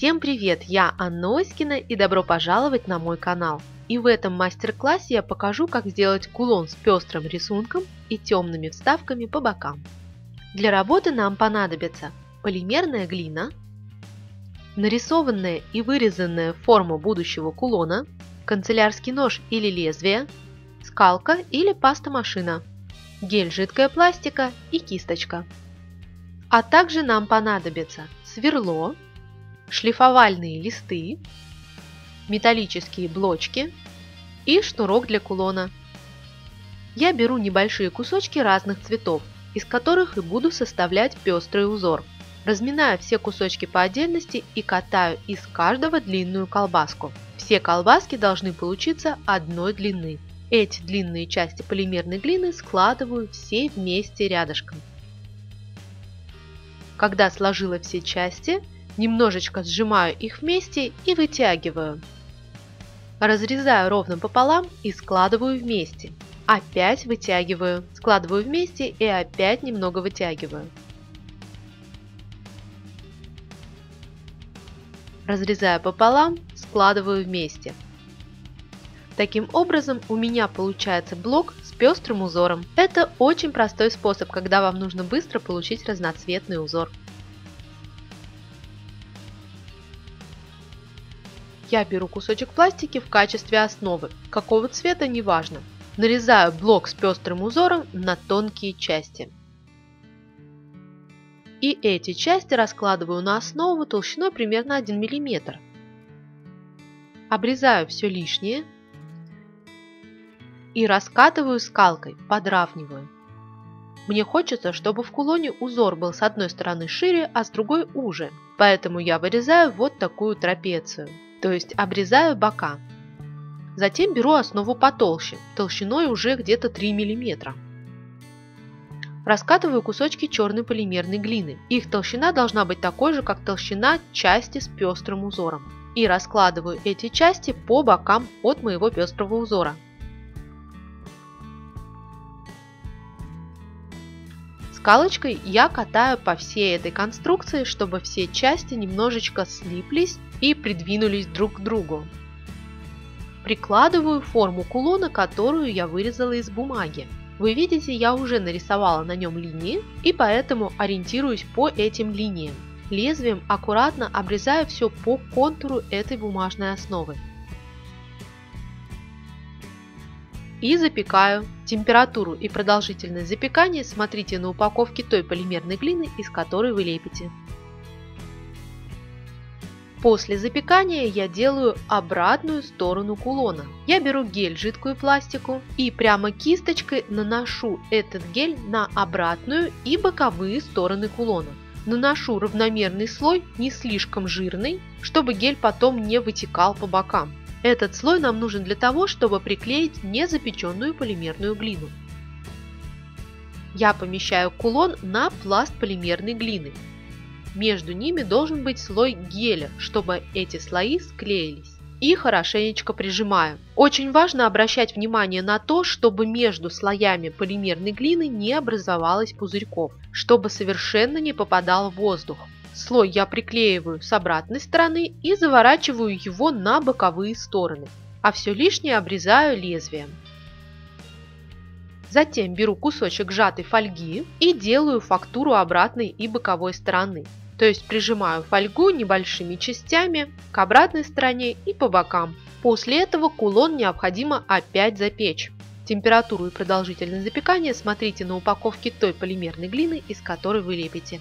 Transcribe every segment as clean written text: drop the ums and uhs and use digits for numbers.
Всем привет! Я Анна Оськина и добро пожаловать на мой канал. И в этом мастер-классе я покажу, как сделать кулон с пестрым рисунком и темными вставками по бокам. Для работы нам понадобится полимерная глина, нарисованная и вырезанная форма будущего кулона, канцелярский нож или лезвие, скалка или паста-машина, гель жидкая пластика и кисточка. А также нам понадобится сверло, шлифовальные листы, металлические блочки и шнурок для кулона. Я беру небольшие кусочки разных цветов, из которых и буду составлять пестрый узор. Разминаю все кусочки по отдельности и катаю из каждого длинную колбаску. Все колбаски должны получиться одной длины. Эти длинные части полимерной глины складываю все вместе рядышком. Когда сложила все части, немножечко сжимаю их вместе и вытягиваю. Разрезаю ровно пополам и складываю вместе. Опять вытягиваю, складываю вместе и опять немного вытягиваю. Разрезаю пополам, складываю вместе. Таким образом у меня получается блок с пестрым узором. Это очень простой способ, когда вам нужно быстро получить разноцветный узор. Я беру кусочек пластики в качестве основы, какого цвета неважно. Нарезаю блок с пестрым узором на тонкие части. И эти части раскладываю на основу толщиной примерно 1 мм. Обрезаю все лишнее и раскатываю скалкой, подравниваю. Мне хочется, чтобы в кулоне узор был с одной стороны шире, а с другой уже, поэтому я вырезаю вот такую трапецию. То есть обрезаю бока. Затем беру основу потолще, толщиной уже где-то 3 мм. Раскатываю кусочки черной полимерной глины. Их толщина должна быть такой же, как толщина части с пестрым узором. И раскладываю эти части по бокам от моего пестрого узора. Скалочкой я катаю по всей этой конструкции, чтобы все части немножечко слиплись и придвинулись друг к другу. Прикладываю форму кулона, которую я вырезала из бумаги. Вы видите, я уже нарисовала на нем линии и поэтому ориентируюсь по этим линиям. Лезвием аккуратно обрезаю все по контуру этой бумажной основы. И запекаю. Температуру и продолжительность запекания смотрите на упаковке той полимерной глины, из которой вы лепите. После запекания я делаю обратную сторону кулона. Я беру гель жидкую пластику и прямо кисточкой наношу этот гель на обратную и боковые стороны кулона. Наношу равномерный слой, не слишком жирный, чтобы гель потом не вытекал по бокам. Этот слой нам нужен для того, чтобы приклеить незапеченную полимерную глину. Я помещаю кулон на пласт полимерной глины. Между ними должен быть слой геля, чтобы эти слои склеились. И хорошенечко прижимаю. Очень важно обращать внимание на то, чтобы между слоями полимерной глины не образовалось пузырьков, чтобы совершенно не попадал воздух. Слой я приклеиваю с обратной стороны и заворачиваю его на боковые стороны, а все лишнее обрезаю лезвием. Затем беру кусочек сжатой фольги и делаю фактуру обратной и боковой стороны. То есть прижимаю фольгу небольшими частями к обратной стороне и по бокам. После этого кулон необходимо опять запечь. Температуру и продолжительность запекания смотрите на упаковке той полимерной глины, из которой вы лепите.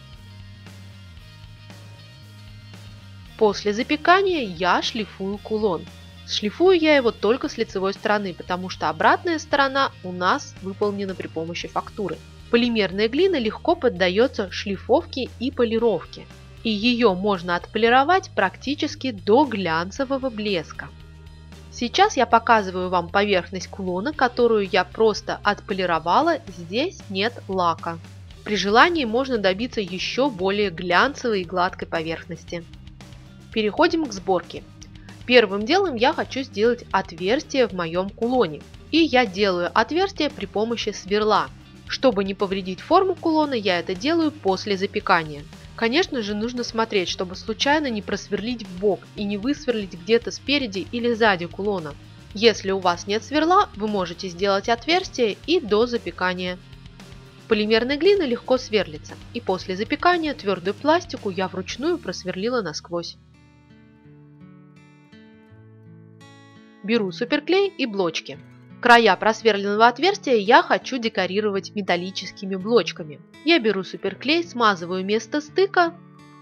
После запекания я шлифую кулон. Шлифую я его только с лицевой стороны, потому что обратная сторона у нас выполнена при помощи фактуры. Полимерная глина легко поддается шлифовке и полировке, и ее можно отполировать практически до глянцевого блеска. Сейчас я показываю вам поверхность кулона, которую я просто отполировала, здесь нет лака. При желании можно добиться еще более глянцевой и гладкой поверхности. Переходим к сборке. Первым делом я хочу сделать отверстие в моем кулоне. И я делаю отверстие при помощи сверла. Чтобы не повредить форму кулона, я это делаю после запекания. Конечно же, нужно смотреть, чтобы случайно не просверлить в бок и не высверлить где-то спереди или сзади кулона. Если у вас нет сверла, вы можете сделать отверстие и до запекания. Полимерной глины легко сверлится, и после запекания твердую пластику я вручную просверлила насквозь. Беру суперклей и блочки. Края просверленного отверстия я хочу декорировать металлическими блочками. Я беру суперклей, смазываю место стыка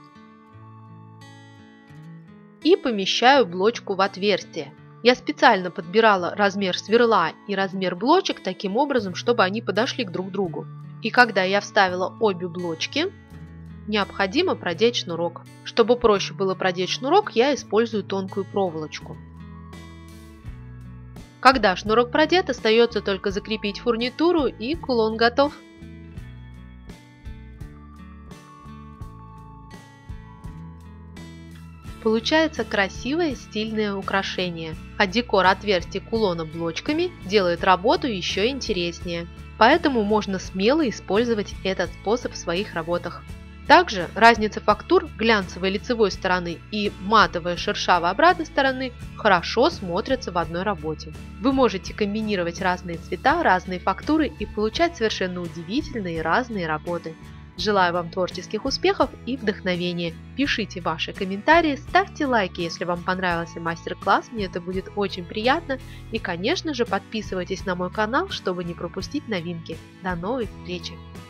и помещаю блочку в отверстие. Я специально подбирала размер сверла и размер блочек таким образом, чтобы они подошли друг к другу. И когда я вставила обе блочки, необходимо продеть шнурок. Чтобы проще было продеть шнурок, я использую тонкую проволочку. Когда шнурок продет, остается только закрепить фурнитуру, и кулон готов. Получается красивое стильное украшение, а декор отверстий кулона блочками делает работу еще интереснее. Поэтому можно смело использовать этот способ в своих работах. Также разница фактур глянцевой лицевой стороны и матовая шершавой обратной стороны хорошо смотрятся в одной работе. Вы можете комбинировать разные цвета, разные фактуры и получать совершенно удивительные разные работы. Желаю вам творческих успехов и вдохновения. Пишите ваши комментарии, ставьте лайки, если вам понравился мастер-класс, мне это будет очень приятно. И, конечно же, подписывайтесь на мой канал, чтобы не пропустить новинки. До новых встреч!